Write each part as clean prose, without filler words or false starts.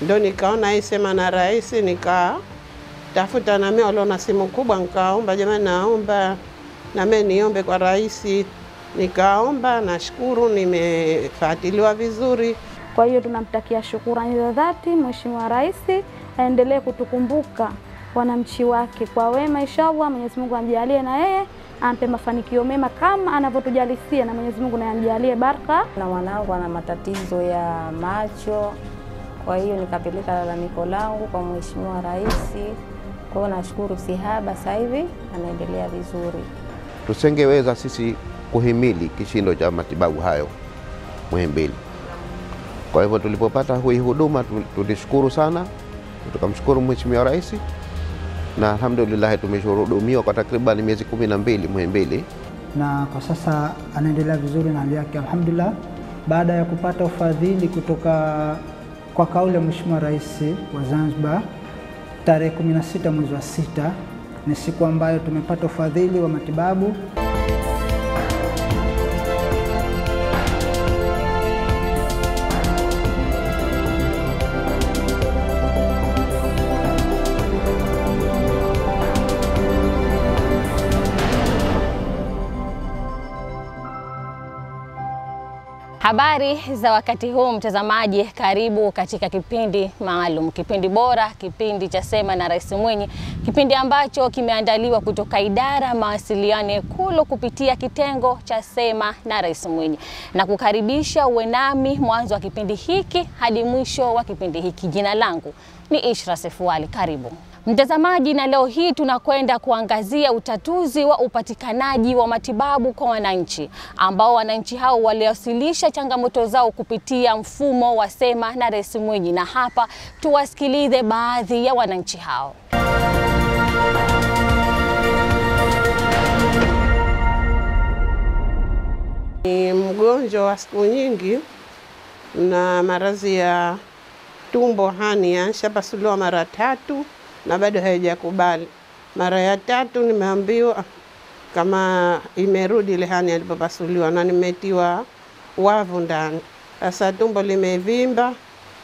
Ndio nikaona hii sema na rais, nikatafuta na mimi waliona simu kubwa, nikaomba jamani, naomba na mimi niombe kwa rais. Nikaomba, nashukuru nimefuatiliwa vizuri. Kwa hiyo tunamtakia shukrani za dhati Mheshimiwa Rais, aendelee kutukumbuka wananchi wake kwa wema. Inshallah Mwenyezi Mungu amjalie na yeye ampe mafanikio mema kama anavyotujalisia, na Mwenyezi Mungu naye amjalie baraka. Na mwanangu ana matatizo ya macho, kwa hiyo nikapeleka lalamiko langu kwa Mheshimiwa Rais. Kwa hiyo nashukuru sihaba, sasa hivi anaendelea vizuri. Tusingeweza sisi kuhimili kishindo cha matibabu hayo Muhimbili. Kwa hivyo tulipopata hii huduma tulishukuru sana, tukamshukuru Mheshimiwa Rais, na alhamdulillah tumeshuhudumiwa kwa takriban miezi 12 Muhimbili, na kwa sasa anaendelea vizuri na hali yake alhamdulillah, baada ya kupata ufadhili kutoka kwa kauli ya Mheshimiwa Rais wa Zanzibar tarehe 16 mwezi wa 6, ni siku ambayo tumepata ufadhili wa matibabu. Habari za wakati huu mtazamaji, karibu katika kipindi maalum, kipindi bora, kipindi cha Sema na Rais Mwinyi, kipindi ambacho kimeandaliwa kutoka idara mawasiliano Ikulu kupitia kitengo cha Sema na Rais Mwinyi, na kukaribisha uwe nami mwanzo wa kipindi hiki hadi mwisho wa kipindi hiki. Jina langu ni Ishra Sefuali, karibu mtazamaji, na leo hii tunakwenda kuangazia utatuzi wa upatikanaji wa matibabu kwa wananchi, ambao wananchi hao waliwasilisha changamoto zao kupitia mfumo wa Sema na Rais Mwinyi, na hapa tuwasikilize baadhi ya wananchi hao. Ni mgonjwa wa siku nyingi na maradhi ya tumbo hania, nishapasuliwa mara 3 na bado haijakubali. Mara ya 3 nimeambiwa kama imerudi ile hania ilipopasuliwa, na nimetiwa wavu ndani. Sasa tumbo limevimba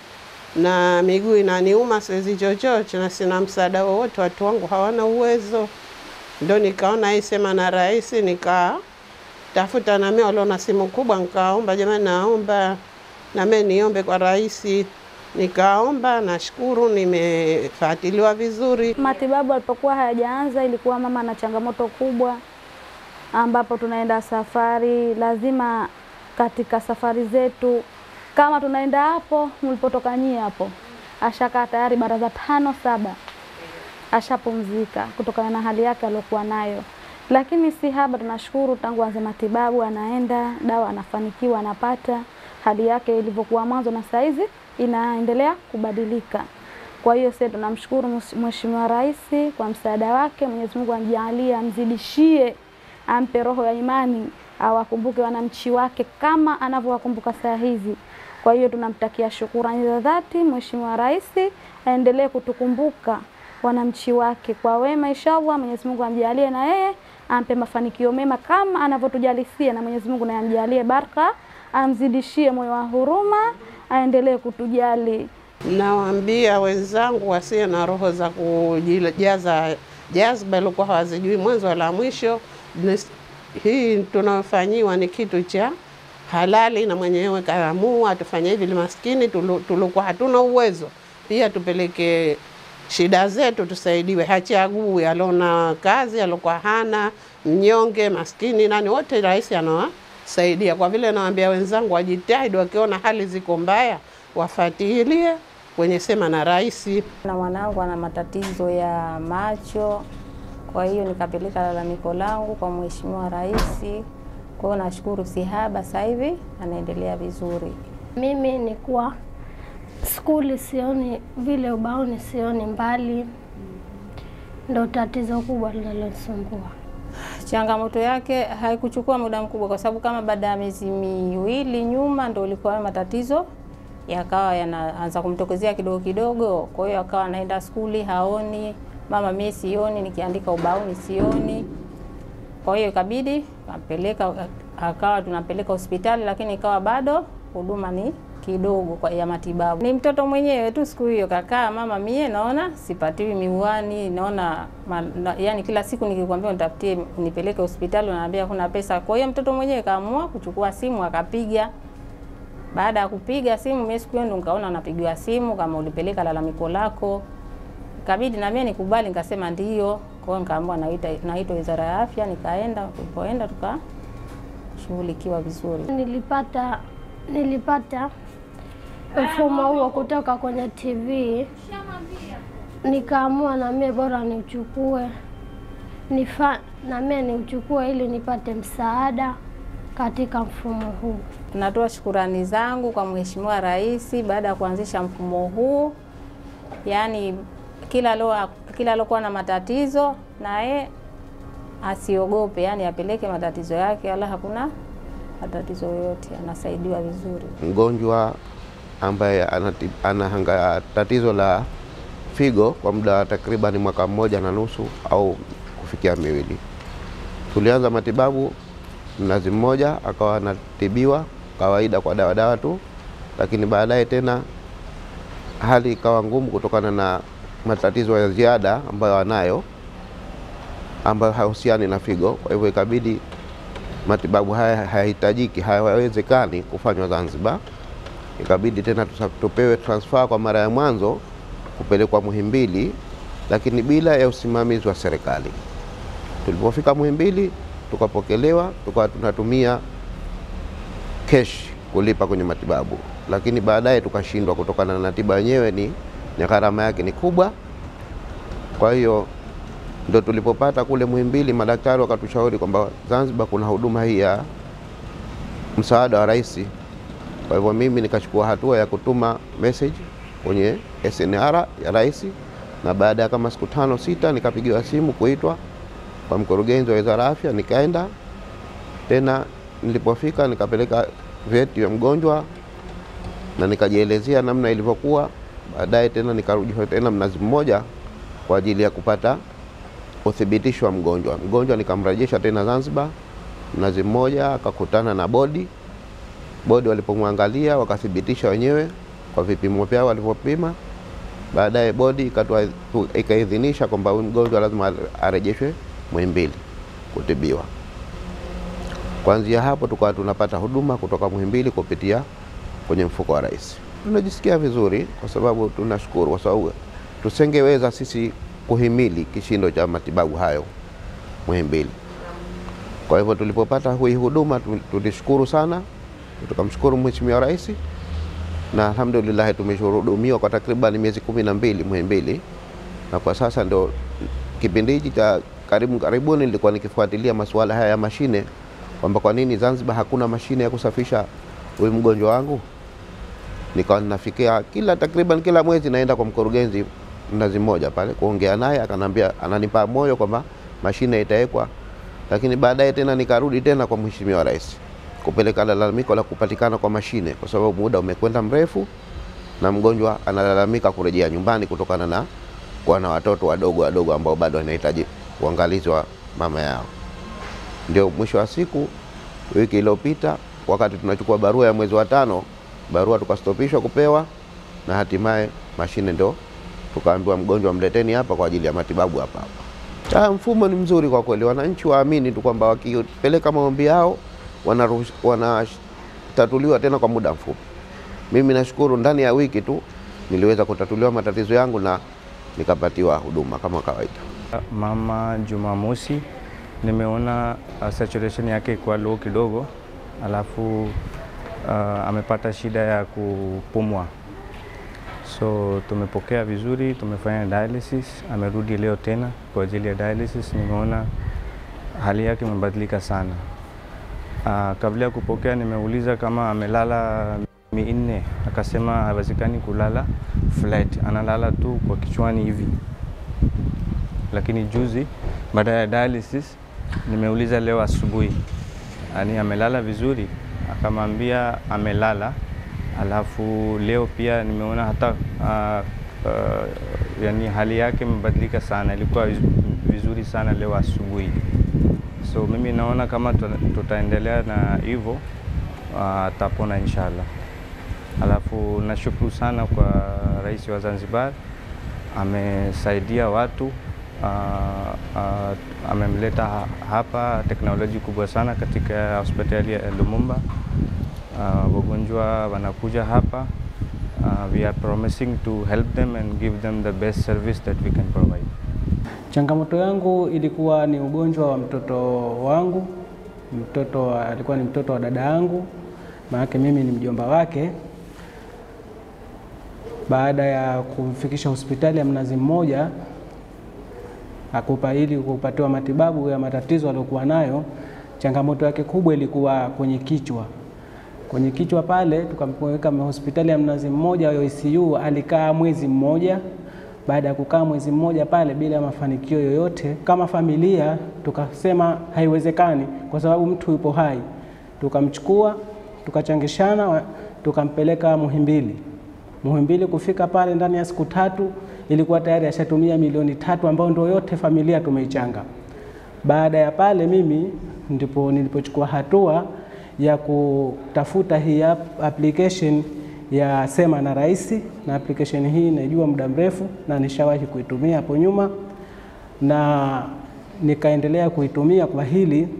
na miguu inaniuma, siwezi chochote na sina msaada wowote, watu wangu hawana uwezo. Ndio nikaona hii Sema na Rais, nikatafuta na mimi waliona simu kubwa, nikaomba jamani, naomba na mimi niombe kwa rais. Nikaomba, nashukuru nimefuatiliwa vizuri. Matibabu alipokuwa hayajaanza ilikuwa mama na changamoto kubwa, ambapo tunaenda safari, lazima katika safari zetu kama tunaenda hapo mlipotoka nyie hapo, ashakaa tayari baraza 5-7 ashapumzika kutokana na hali yake aliyokuwa nayo. Lakini si haba, tunashukuru tangu anze matibabu anaenda, dawa anafanikiwa, anapata, hali yake ilivyokuwa mwanzo na saizi inaendelea kubadilika. Kwa hiyo sisi tunamshukuru Mheshimiwa Rais kwa msaada wake. Mwenyezi Mungu amjalie, amzidishie, ampe roho ya imani, awakumbuke wananchi wake kama anavyowakumbuka saa hizi. Kwa hiyo tunamtakia shukrani za dhati Mheshimiwa Rais, aendelee kutukumbuka wananchi wake kwa wema. Inshallah Mwenyezi Mungu amjalie na yeye ampe mafanikio mema kama anavyotujalisia, na Mwenyezi Mungu naye amjalie baraka, amzidishie moyo wa huruma, aendelee kutujali. Nawaambia wenzangu wasiwe na roho za kujijaza jazba ilikuwa hawazijui mwanzo wala mwisho. Hii tunafanyiwa ni kitu cha halali, na mwenyewe kaamua tufanye hivi. Maskini tulikuwa hatuna uwezo, pia tupeleke shida zetu tusaidiwe, hachagui alona kazi alikuwa hana, mnyonge, maskini, nani wote rais anawasaidia. Kwa vile nawaambia wenzangu wajitahidi, wakiona hali ziko mbaya wafuatilie kwenye Sema na Rais. Na mwanangu ana matatizo ya macho, kwa hiyo nikapeleka lalamiko langu kwa Mheshimiwa Rais. Kwa hiyo nashukuru sihaba, sasa hivi anaendelea vizuri. Mimi nikuwa skuli sioni vile, ubaoni sioni mbali, ndio tatizo kubwa linalosumbua. Changamoto yake haikuchukua muda mkubwa, kwa sababu kama baada ya miezi 2 nyuma ndio ilikuwa matatizo yakawa yanaanza kumtokezea kidogo kidogo. Kwa hiyo akawa anaenda skuli haoni, mama mimi sioni, nikiandika ubaoni sioni. Kwa hiyo ikabidi akawa tunampeleka hospitali, lakini ikawa bado huduma ni kidogo kwa ya matibabu. Ni mtoto mwenyewe tu siku hiyo kakaa, mama mie naona sipatiwi miwani, naona yani kila siku nikikwambia nitafutie nipeleke hospitali naambia kuna pesa. Kwa hiyo mtoto mwenyewe kaamua kuchukua simu akapiga. Baada ya kupiga simu mimi siku hiyo ndo nikaona napigiwa simu kama ulipeleka lalamiko lako. Kabidi na mimi nikubali, nikasema ndio. Kwa hiyo nikaamua naitwa Wizara ya Afya, nikaenda. Tulipoenda tukashughulikiwa vizuri. Nilipata mfumo huo kutoka kwenye TV, nikaamua na mimi bora niuchukue, na mimi niuchukue ili nipate msaada katika mfumo huu. Natoa shukrani zangu kwa Mheshimiwa Rais baada ya kuanzisha mfumo huu. Yaani kila alokuwa na matatizo naye asiogope, yani apeleke matatizo yake, wala hakuna matatizo yoyote, anasaidiwa vizuri. Mgonjwa ambaye ana tatizo la figo kwa muda wa takriban mwaka mmoja na nusu au kufikia miwili. Tulianza matibabu mnazi mmoja, akawa anatibiwa kawaida kwa dawa tu, lakini baadaye tena hali ikawa ngumu kutokana na matatizo ya ziada ambayo anayo ambayo hahusiani na figo. Kwa hivyo ikabidi matibabu haya hayahitajiki, hayawezekani kufanywa Zanzibar. Ikabidi tena tupewe transfer kwa mara ya mwanzo kupelekwa Muhimbili, lakini bila ya usimamizi wa serikali. Tulipofika Muhimbili tukapokelewa, tukawa tunatumia cash kulipa kwenye matibabu, lakini baadaye tukashindwa kutokana na tiba yenyewe ni gharama yake ni kubwa. Kwa hiyo ndio tulipopata kule Muhimbili, madaktari wakatushauri kwamba Zanzibar kuna huduma hii ya msaada wa rais. Kwa hivyo mimi nikachukua hatua ya kutuma message kwenye SNR ya rais, na baada ya kama siku 5-6 nikapigiwa simu kuitwa kwa mkurugenzi wa Wizara ya Afya. Nikaenda tena, nilipofika nikapeleka vyeti vya mgonjwa na nikajielezea namna ilivyokuwa. Baadaye tena nikarudi tena Mnazi Mmoja kwa ajili ya kupata uthibitisho wa mgonjwa. Mgonjwa nikamrejesha tena Zanzibar Mnazi Mmoja, akakutana na bodi walipomwangalia wakathibitisha wenyewe kwa vipimo vyao walivyopima. Baadaye bodi ikaidhinisha kwamba mgonjwa lazima arejeshwe Muhimbili kutibiwa. Kuanzia hapo tukawa tunapata huduma kutoka Muhimbili kupitia kwenye mfuko wa rais. Tunajisikia vizuri kwa sababu tunashukuru, kwa sababu tusingeweza sisi kuhimili kishindo cha matibabu hayo Muhimbili. Kwa hivyo tulipopata hii huduma tulishukuru sana, tukamshukuru Mheshimiwa Rais, na alhamdulillah tumeshuhudumiwa kwa takriban miezi 12 Muhimbili, na kwa sasa ndio kipindi hiki cha karibuni nilikuwa nikifuatilia masuala haya ya mashine, kwamba kwa nini Zanzibar hakuna mashine ya kusafisha huyu mgonjwa wangu. Nikawa ninafikia takriban kila mwezi naenda kwa mkurugenzi Mnazi Mmoja pale kuongea naye, akanambia, ananipa moyo kwamba mashine itawekwa. Lakini baadaye tena nikarudi tena kwa Mheshimiwa Rais kupeleka lalamiko la kupatikana kwa mashine, kwa sababu muda umekwenda mrefu na mgonjwa analalamika kurejea nyumbani kutokana na kuwa na watoto wadogo ambao bado wanahitaji uangalizi wa mama yao. Ndio mwisho wa siku wiki iliyopita, wakati tunachukua barua ya mwezi wa 5, barua tukastopishwa kupewa, na hatimaye mashine ndio tukaambiwa mgonjwa mleteni hapa kwa ajili ya matibabu hapa. Mfumo ni mzuri kwa kweli, wananchi waamini tu kwamba wakipeleka maombi yao wanatatuliwa tena kwa muda mfupi. Mimi nashukuru ndani ya wiki tu niliweza kutatuliwa matatizo yangu na nikapatiwa huduma kama kawaida. Mama Jumamosi nimeona saturation yake kwa low kidogo, alafu amepata shida ya kupumua. So tumepokea vizuri, tumefanya dialysis, amerudi leo tena kwa ajili ya dialysis. Nimeona hali yake imebadilika sana. Kabla ya kupokea nimeuliza kama amelala minne, akasema hawezekani kulala flat, analala tu kwa kichwani hivi. Lakini juzi baada ya dialysis nimeuliza leo asubuhi, yani amelala vizuri, akamwambia amelala. Alafu leo pia nimeona hata yani hali yake imebadilika sana, ilikuwa vizuri sana leo asubuhi. So mimi naona kama tutaendelea na hivyo atapona inshallah. Alafu nashukuru sana kwa Rais wa Zanzibar, amesaidia watu, amemleta hapa teknolojia kubwa sana katika hospitali ya Lumumba. Wagonjwa wanakuja hapa, we are promising to help them and give them the best service that we can provide. Changamoto yangu ilikuwa ni ugonjwa wa mtoto wangu. Alikuwa ni mtoto wa dada yangu, maana mimi ni mjomba wake. Baada ya kumfikisha hospitali ya Mnazi Mmoja ili kupatiwa matibabu ya matatizo aliyokuwa nayo, changamoto yake kubwa ilikuwa kwenye kichwa. Kwenye kichwa pale tukampeleka hospitali ya Mnazi Mmoja ya ICU, alikaa mwezi mmoja. Baada ya kukaa mwezi mmoja pale bila mafanikio yoyote, kama familia tukasema haiwezekani kwa sababu mtu yupo hai. Tukamchukua, tukachangishana, tukampeleka Muhimbili. Muhimbili kufika pale ndani ya siku 3 ilikuwa tayari ashatumia milioni 3 ambao ndio yote familia tumeichanga. Baada ya pale mimi nilipochukua hatua ya kutafuta hii application ya Sema na Rais, na application hii najua muda mrefu na nishawahi kuitumia hapo nyuma, na nikaendelea kuitumia kwa hili.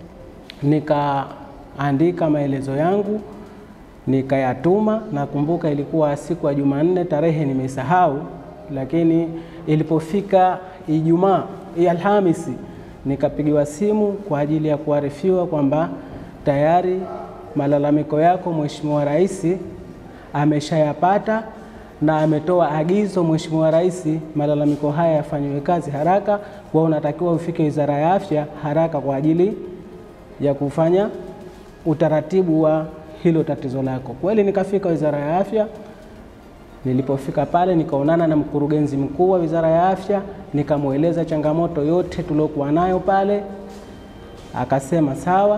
Nikaandika maelezo yangu, nikayatuma. Nakumbuka ilikuwa siku ya Jumanne, tarehe nimesahau, lakini ilipofika Ijumaa, Alhamisi, nikapigiwa simu kwa ajili ya kuarifiwa kwamba tayari malalamiko yako Mheshimiwa Rais ameshayapata na ametoa agizo Mheshimiwa Rais malalamiko haya yafanywe kazi haraka, kwa unatakiwa ufike Wizara ya Afya haraka kwa ajili ya kufanya utaratibu wa hilo tatizo lako. Kweli nikafika Wizara ya Afya. Nilipofika pale nikaonana na mkurugenzi mkuu wa Wizara ya Afya, nikamueleza changamoto yote tulokuwa nayo pale. Akasema sawa.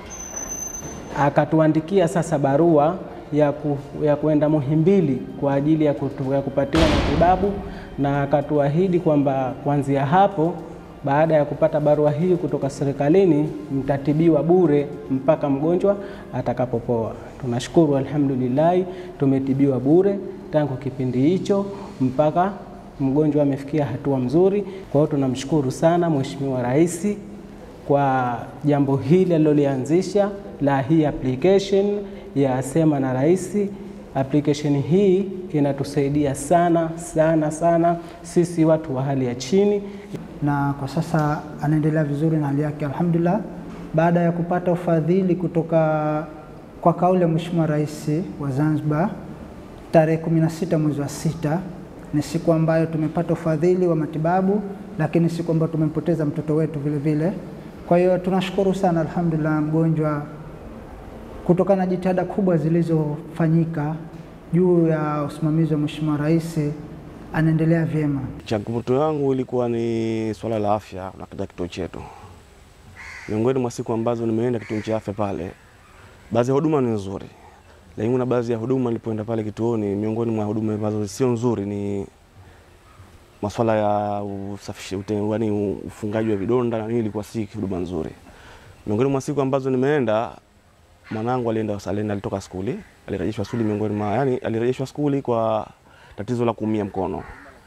Akatuandikia sasa barua ya kuenda Muhimbili kwa ajili ya kupatiwa matibabu, na akatuahidi kwamba kuanzia hapo, baada ya kupata barua hii kutoka serikalini, mtatibiwa bure mpaka mgonjwa atakapopoa. Tunashukuru, alhamdulillah, tumetibiwa bure tangu kipindi hicho mpaka mgonjwa amefikia hatua mzuri. Kwa hiyo tunamshukuru sana Mheshimiwa Rais kwa jambo hili alilolianzisha la hii application ya Sema na Rais. Application hii inatusaidia sana sana sana sisi watu wa hali ya chini, na kwa sasa anaendelea vizuri na hali yake alhamdulillah. Baada ya kupata ufadhili kutoka kwa kauli ya Mheshimiwa Rais wa Zanzibar tarehe 16 mwezi wa 6, ni siku ambayo tumepata ufadhili wa matibabu, lakini siku ambayo tumempoteza mtoto wetu vile vile. Kwa hiyo tunashukuru sana alhamdulillah, mgonjwa kutokana na jitihada kubwa zilizofanyika juu ya usimamizi wa Mheshimiwa Rais anaendelea vyema. Changamoto yangu ilikuwa ni swala la afya na katika kituo chetu. Miongoni mwa siku ambazo nimeenda kituo cha afya pale, baadhi ya huduma ni nzuri, lakini kuna baadhi ya huduma nilipoenda pale kituoni, miongoni mwa huduma ambazo sio nzuri ni masuala ya ufungaji wa vidonda, na ilikuwa si huduma nzuri. Miongoni mwa siku ambazo nimeenda, mwanangu alitoka skuli, alirejeshwa skuli alirejeshwa skuli kwa tatizo la kuumia mkono.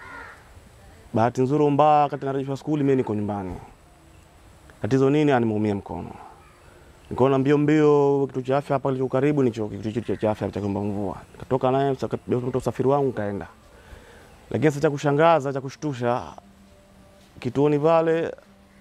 Bahati nzuri mbaya, wakati narejeshwa skuli mimi niko nyumbani. Tatizo nini? Animeumia mkono. Nikaona mbio kituo cha afya hapa kilicho karibu nicho kituo cha afya cha Komba Mvua. Nikatoka naye usafiri wangu kaenda. Lakini sasa cha kushangaza, cha kushtusha, kituoni pale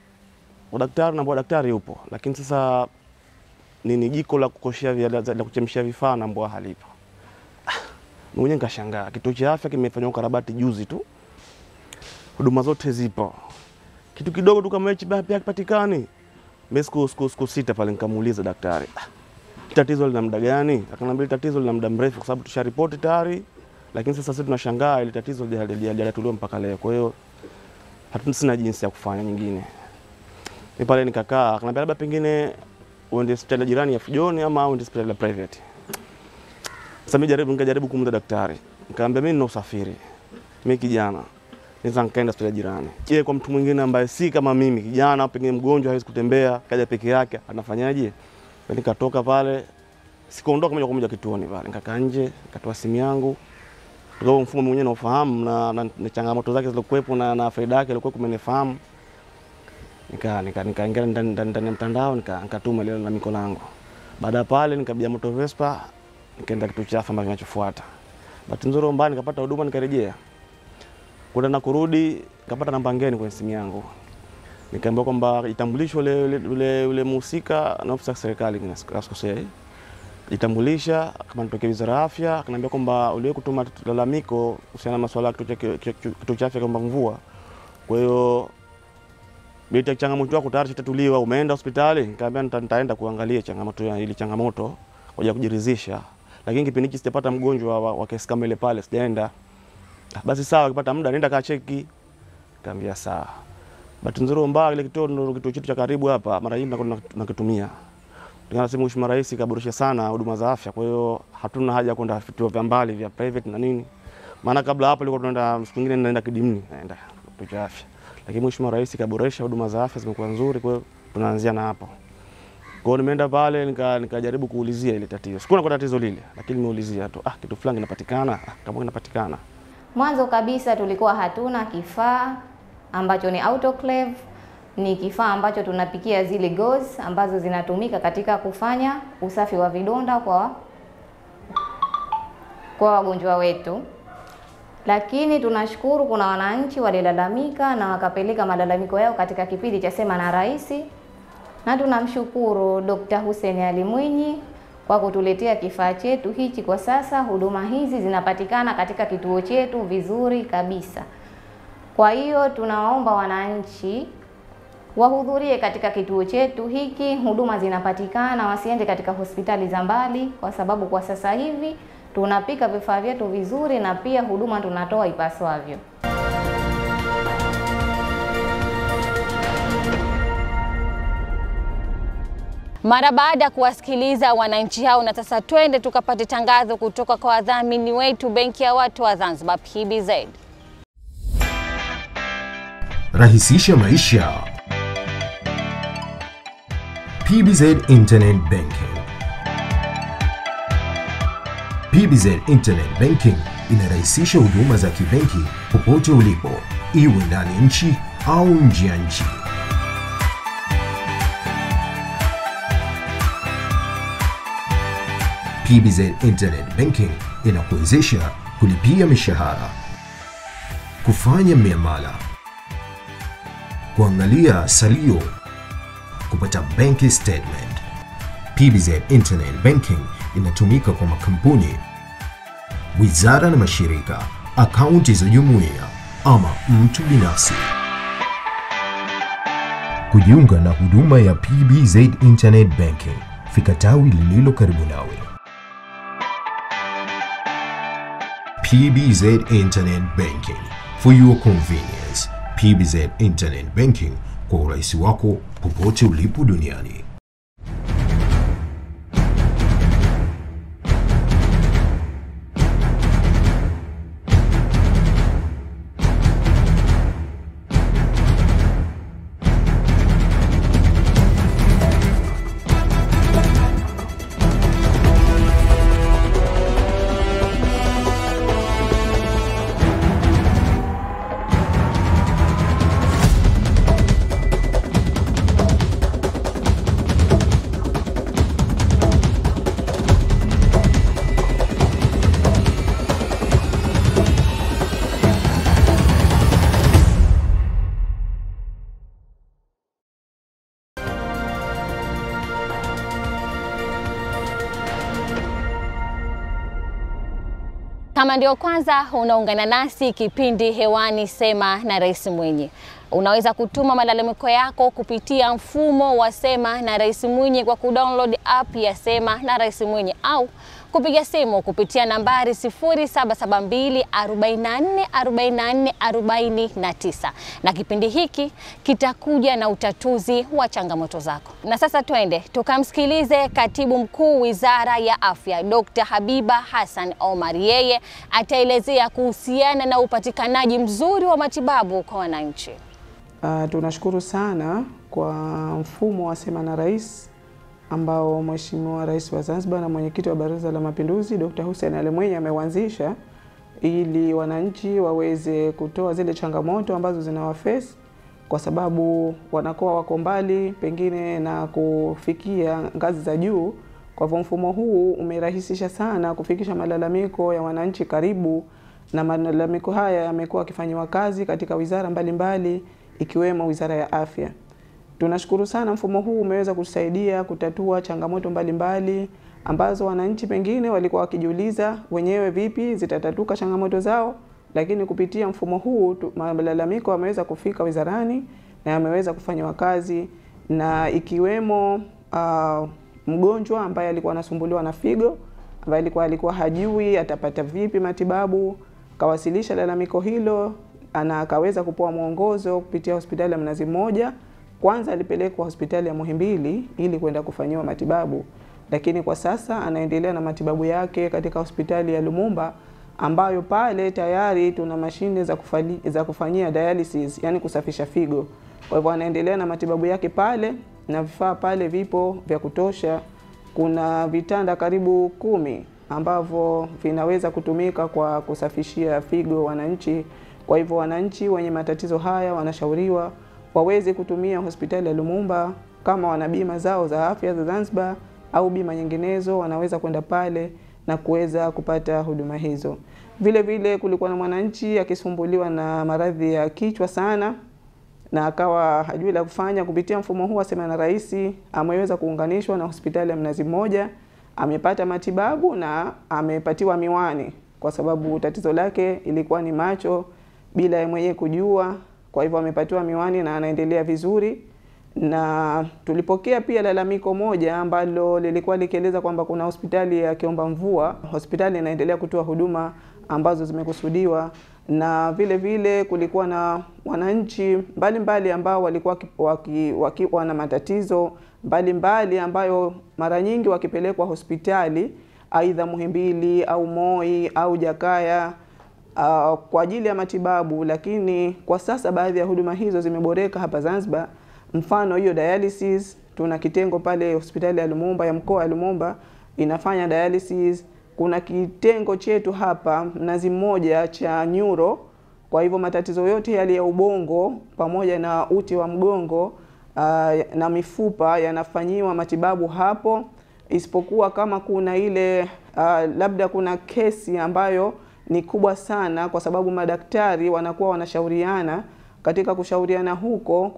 daktari yupo, lakini sasa nini jiko la kukoshia la kuchemshia vifaa na mbwa halipo. Mwenyewe nikashangaa, kituo cha afya kimefanywa ukarabati juzi tu, huduma zote zipo, kitu kidogo tu kama hichi hakipatikani. Mimi siku sita pale nikamuuliza daktari, tatizo lina muda gani? Akaniambia tatizo lina muda mrefu kwa sababu tusharipoti tayari, lakini sasa tunashangaa ile tatizo halijatuliwa mpaka leo. Kwa hiyo hatuna jinsi ya kufanya nyingine. Mimi pale nikakaa, akaniambia labda pengine uende hospitali jirani ya Fujoni ama uende hospitali private. Sasa mimi nikajaribu kumuuliza daktari. Nikamwambia mimi nina usafiri, mimi kijana, naweza nikaenda hospitali jirani. Je, kwa mtu mwingine ambaye si kama mimi, kijana pengine mgonjwa hawezi kutembea, kaja peke yake, anafanyaje? Nikatoka pale sikuondoka moja kwa moja kituoni pale. Nikakaa nje, nikatoa simu yangu. Kwa mfumo mwenyewe naofahamu na changamoto zake zilizokuwepo na faida yake ilikuwa kumenifahamu. Nikaingia ndani ya mtandao nikatuma ile lalamiko langu. Baada ya pale nikabia moto Vespa, nikaenda kituo cha afya ambacho kinachofuata. Bahati nzuri mbaya nikapata huduma nikarejea. Kwenda na kurudi nikapata namba ngeni kwenye simu yangu. Nikaambiwa kwamba itambulisho ule mhusika na ofisa serikali nasikosea. Jitambulisha kama nitoke Wizara ya Afya, akaniambia kwamba uliwe kutuma lalamiko kuhusiana na masuala ya kituo cha afya kwamba mvua. Kwa hiyo bila changamoto yako tayari itatuliwa, umeenda hospitali? Nikamwambia nitaenda kuangalia changamoto ya ile changamoto kwa kujiridhisha. Lakini kipindi hiki sijapata mgonjwa wa kesi kama ile pale, sijaenda. Basi sawa, ukipata muda nenda kacheki. Nikamwambia sawa. Bahati nzuri mbaya ile kituo chetu cha karibu hapa mara nyingi tunakitumia. Tunasema Mheshimiwa Rais kaboresha sana huduma za afya, kwa hiyo hatuna haja kwenda vituo vya mbali vya private na nini. Maana kabla hapo ilikuwa tunaenda siku nyingine naenda Kidimni, naenda kituo cha afya. Lakini Mheshimiwa Rais kaboresha huduma za afya zimekuwa nzuri, kwa hiyo tunaanzia na hapo. Kwa hiyo nimeenda pale nikajaribu kuulizia ile tatizo. Sikuwa na tatizo lile, lakini nimeulizia tu, kitu fulani kinapatikana, kama kinapatikana. Mwanzo kabisa tulikuwa hatuna kifaa ambacho ni autoclave. Ni kifaa ambacho tunapikia zile gauze ambazo zinatumika katika kufanya usafi wa vidonda kwa wagonjwa wetu. Lakini tunashukuru kuna wananchi walilalamika na wakapeleka malalamiko yao katika kipindi cha Sema na Rais. Na tunamshukuru Dr. Hussein Ali Mwinyi kwa kutuletea kifaa chetu hichi. Kwa sasa huduma hizi zinapatikana katika kituo chetu vizuri kabisa. Kwa hiyo tunawaomba wananchi wahudhurie katika kituo chetu hiki, huduma zinapatikana, wasiende katika hospitali za mbali, kwa sababu kwa sasa hivi tunapika vifaa vyetu vizuri na pia huduma tunatoa ipaswavyo. Mara baada ya kuwasikiliza wananchi hao, na sasa twende tukapate tangazo kutoka kwa wadhamini wetu, Benki ya Watu wa Zanzibar PBZ. Rahisisha maisha. PBZ Internet Banking. PBZ Internet Banking inarahisisha huduma za kibenki popote ulipo, iwe ndani ya nchi au nje ya nchi. PBZ Internet Banking inakuwezesha kulipia mishahara, kufanya miamala, kuangalia salio, kupata bank statement. PBZ Internet Banking inatumika kwa makampuni, wizara na mashirika, akaunti za jumuiya ama mtu binafsi. Kujiunga na huduma ya PBZ Internet Banking, fika tawi lililo karibu nawe. PBZ Internet Banking, for your convenience. PBZ Internet Banking, kwa urahisi wako popote ulipo duniani. Kama ndio kwanza unaungana nasi, kipindi hewani Sema na Rais Mwinyi. Unaweza kutuma malalamiko yako kupitia mfumo wa Sema na Rais Mwinyi kwa kudownload app ya Sema na Rais Mwinyi au kupiga simu kupitia nambari 0772444449 na kipindi hiki kitakuja na utatuzi wa changamoto zako. Na sasa twende tukamsikilize Katibu Mkuu Wizara ya Afya Dr. Habiba Hassan Omar. Yeye ataelezea kuhusiana na upatikanaji mzuri wa matibabu kwa wananchi. Tunashukuru sana kwa mfumo wa Sema na Rais ambao Mheshimiwa Rais wa Zanzibar na Mwenyekiti wa Baraza la Mapinduzi Dr. Hussein Ali Mwinyi ameuanzisha ili wananchi waweze kutoa zile changamoto ambazo zinawaface, kwa sababu wanakuwa wako mbali pengine na kufikia ngazi za juu. Kwa hivyo mfumo huu umerahisisha sana kufikisha malalamiko ya wananchi karibu, na malalamiko haya yamekuwa yakifanywa kazi katika wizara mbalimbali ikiwemo Wizara ya Afya. Tunashukuru sana mfumo huu umeweza kusaidia kutatua changamoto mbalimbali ambazo wananchi pengine walikuwa wakijiuliza wenyewe vipi zitatatuka changamoto zao, lakini kupitia mfumo huu malalamiko yameweza kufika wizarani na yameweza kufanywa kazi, na ikiwemo mgonjwa ambaye alikuwa anasumbuliwa na figo, ambaye alikuwa hajui atapata vipi matibabu, kawasilisha lalamiko hilo na akaweza kupewa mwongozo kupitia hospitali ya Mnazi Mmoja. Kwanza alipelekwa hospitali ya Muhimbili ili kwenda kufanyiwa matibabu, lakini kwa sasa anaendelea na matibabu yake katika hospitali ya Lumumba, ambayo pale tayari tuna mashine za kufanyia dialysis, yani kusafisha figo. Kwa hivyo anaendelea na matibabu yake pale na vifaa pale vipo vya kutosha. Kuna vitanda karibu 10 ambavyo vinaweza kutumika kwa kusafishia figo wananchi. Kwa hivyo wananchi wenye matatizo haya wanashauriwa waweze kutumia hospitali ya Lumumba. Kama wana bima zao za afya za Zanzibar au bima nyinginezo, wanaweza kwenda pale na kuweza kupata huduma hizo. Vile vile kulikuwa na mwananchi akisumbuliwa na maradhi ya kichwa sana na akawa hajui la kufanya. Kupitia mfumo huu Sema na Rais ameweza kuunganishwa na hospitali ya Mnazi Mmoja, amepata matibabu na amepatiwa miwani, kwa sababu tatizo lake ilikuwa ni macho bila yeye mwenyewe kujua. Kwa hivyo amepatiwa miwani na anaendelea vizuri. Na tulipokea pia lalamiko moja ambalo lilikuwa likieleza kwamba kuna hospitali ya Kiomba Mvua, hospitali inaendelea kutoa huduma ambazo zimekusudiwa, na vile vile kulikuwa na wananchi mbalimbali ambao walikuwa wana matatizo mbalimbali ambayo mara nyingi wakipelekwa hospitali aidha Muhimbili au Moi au Jakaya kwa ajili ya matibabu, lakini kwa sasa baadhi ya huduma hizo zimeboreka hapa Zanzibar. Mfano hiyo dialysis, tuna kitengo pale hospitali ya Lumumba ya mkoa wa Lumumba inafanya dialysis. Kuna kitengo chetu hapa Mnazi Mmoja cha neuro. Kwa hivyo matatizo yote yale ya ubongo pamoja na uti wa mgongo na mifupa yanafanyiwa matibabu hapo, isipokuwa kama kuna ile labda kuna kesi ambayo ni kubwa sana, kwa sababu madaktari wanakuwa wanashauriana. Katika kushauriana huko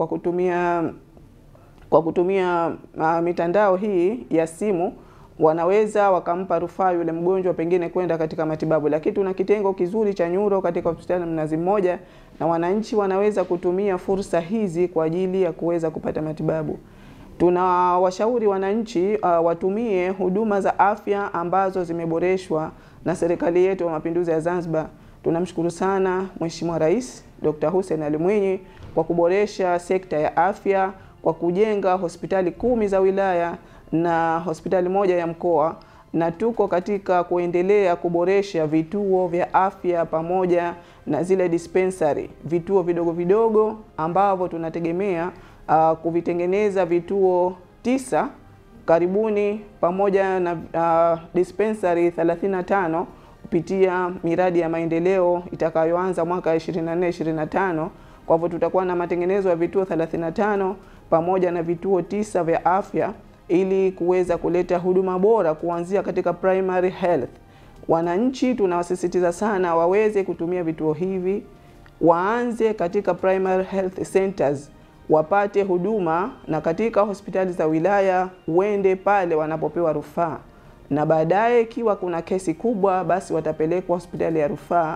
kwa kutumia mitandao hii ya simu, wanaweza wakampa rufaa yule mgonjwa pengine kwenda katika matibabu. Lakini tuna kitengo kizuri cha neuro katika hospitali Mnazi Mmoja, na wananchi wanaweza kutumia fursa hizi kwa ajili ya kuweza kupata matibabu. Tunawashauri wananchi watumie huduma za afya ambazo zimeboreshwa na serikali yetu ya Mapinduzi ya Zanzibar. Tunamshukuru sana Mheshimiwa Rais Dr. Hussein Ali Mwinyi kwa kuboresha sekta ya afya kwa kujenga hospitali 10 za wilaya na hospitali 1 ya mkoa, na tuko katika kuendelea kuboresha vituo vya afya pamoja na zile dispensary, vituo vidogo vidogo ambavyo tunategemea kuvitengeneza vituo 9 karibuni, pamoja na dispensary 35 kupitia miradi ya maendeleo itakayoanza mwaka 24-25. Kwa hivyo tutakuwa na matengenezo ya vituo 35 pamoja na vituo 9 vya afya ili kuweza kuleta huduma bora kuanzia katika primary health. Wananchi tunawasisitiza sana waweze kutumia vituo hivi, waanze katika primary health centers wapate huduma, na katika hospitali za wilaya uende pale wanapopewa rufaa, na baadaye ikiwa kuna kesi kubwa basi watapelekwa hospitali ya rufaa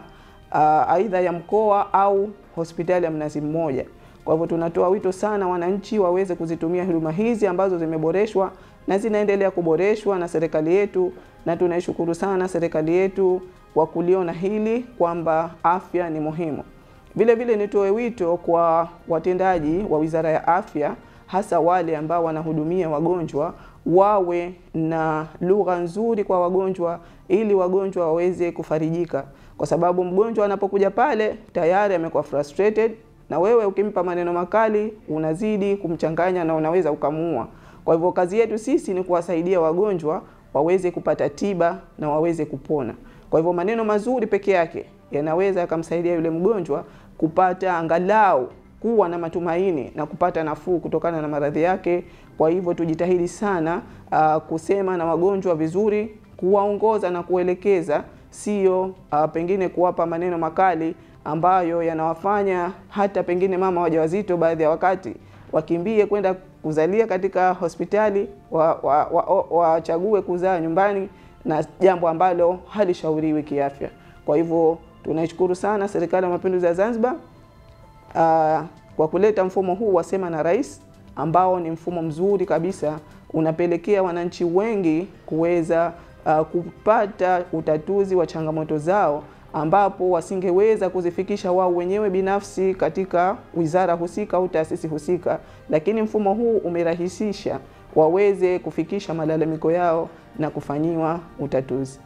aidha ya mkoa au hospitali ya Mnazi Mmoja. Kwa hivyo tunatoa wito sana wananchi waweze kuzitumia huduma hizi ambazo zimeboreshwa na zinaendelea kuboreshwa na serikali yetu, na tunaishukuru sana serikali yetu kwa kuliona hili kwamba afya ni muhimu. Vile vile nitoe wito kwa watendaji wa Wizara ya Afya, hasa wale ambao wanahudumia wagonjwa, wawe na lugha nzuri kwa wagonjwa ili wagonjwa waweze kufarijika, kwa sababu mgonjwa anapokuja pale tayari amekuwa frustrated, na wewe ukimpa maneno makali unazidi kumchanganya na unaweza ukamuua. Kwa hivyo kazi yetu sisi ni kuwasaidia wagonjwa waweze kupata tiba na waweze kupona. Kwa hivyo maneno mazuri peke yake yanaweza yakamsaidia yule mgonjwa kupata angalau kuwa na matumaini na kupata nafuu kutokana na maradhi yake. Kwa hivyo tujitahidi sana kusema na wagonjwa vizuri, kuwaongoza na kuelekeza, sio pengine kuwapa maneno makali ambayo yanawafanya hata pengine mama wajawazito baadhi ya wakati wakimbie kwenda kuzalia katika hospitali, wachague kuzaa nyumbani, na jambo ambalo halishauriwi kiafya. Kwa hivyo tunashukuru sana Serikali ya Mapinduzi ya Zanzibar kwa kuleta mfumo huu wa Sema na Rais, ambao ni mfumo mzuri kabisa, unapelekea wananchi wengi kuweza kupata utatuzi wa changamoto zao ambapo wasingeweza kuzifikisha wao wenyewe binafsi katika wizara husika au taasisi husika, lakini mfumo huu umerahisisha waweze kufikisha malalamiko yao na kufanyiwa utatuzi.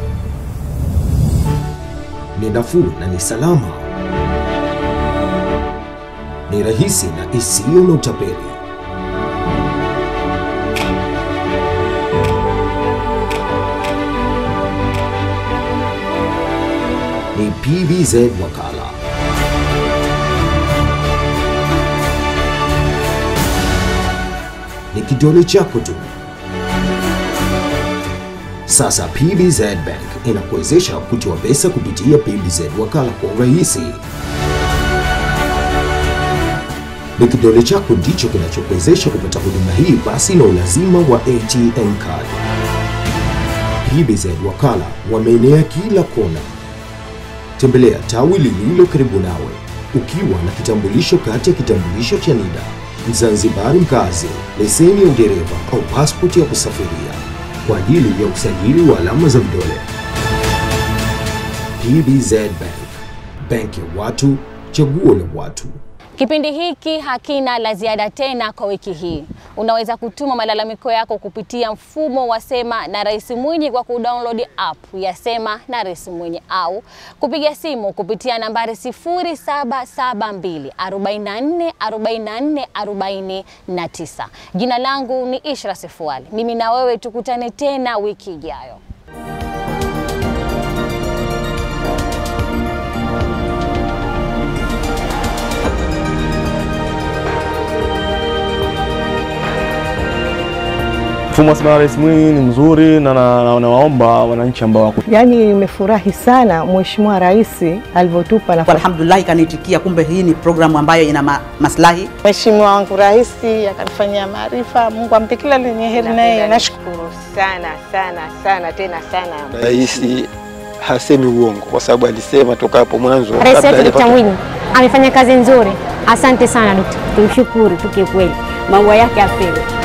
Ni nafuu na ni salama, ni rahisi na isiyo na utapeli. Ni PBZ Wakala. Ni kidole chako tu. Sasa PBZ Bank inakuwezesha kutoa pesa kupitia PBZ Wakala kwa urahisi. Ni kidole chako ndicho kinachokuwezesha kupata huduma hii basi na ulazima wa ATM card. PBZ Wakala wameenea kila kona. Tembelea tawi lililo karibu nawe ukiwa na kitambulisho kati ya kitambulisho cha NIDA, Mzanzibari mkazi, leseni ya udereva au pasipoti ya kusafiria kwa ajili ya usajili wa alama za vidole. PBZ Bank, benki ya watu, chaguo la watu. Kipindi hiki hakina la ziada tena kwa wiki hii. Unaweza kutuma malalamiko yako kupitia mfumo wa Sema na Rais Mwinyi kwa kudownload app ya Sema na Rais Mwinyi au kupiga simu kupitia nambari 0772 44 44 49. Jina langu ni Ishra Sefuali. Mimi na wewe tukutane tena wiki ijayo. Mfumo wa Sema na Rais Mwinyi ni mzuri na nawaomba wananchi ambao wako. Yaani nimefurahi sana Mheshimiwa Rais alivyotupa na alhamdulillah kanitikia, kumbe hii ni programu ambayo ina maslahi. Mheshimiwa wangu Rais akanifanyia maarifa, Mungu ampe kila lenye heri, naye nashukuru sana sana sana tena sana. Rais hasemi uongo kwa sababu alisema toka hapo mwanzo. Rais Dr. Mwinyi amefanya kazi nzuri. Asante sana Dr. Tumshukuru tukikweli. Mambo yake afeli.